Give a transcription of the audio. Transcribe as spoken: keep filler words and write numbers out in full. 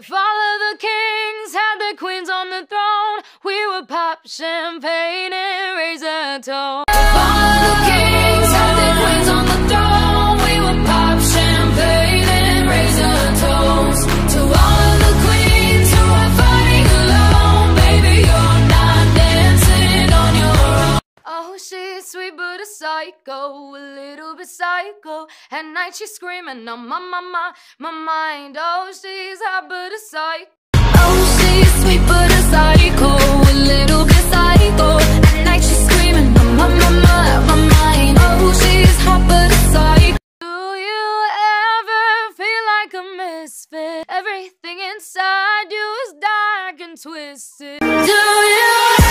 If all of the kings had their queens on the throne, we would pop champagne and raise a toast. If all of the kings had their queens on the throne, we would pop champagne and raise a toast. To all of the queens who are fighting alone, baby, you're not dancing on your own. Oh, she's sweet but a psycho, a little bit psycho. At night she's screaming on my, my, my, my mind. Oh, she's hot but a psycho. Oh, she's sweet but a psycho, a little bit psycho. At night she's screaming on my, my, my, my mind. Oh, she's hot but a psycho. Do you ever feel like a misfit? Everything inside you is dark and twisted. Do you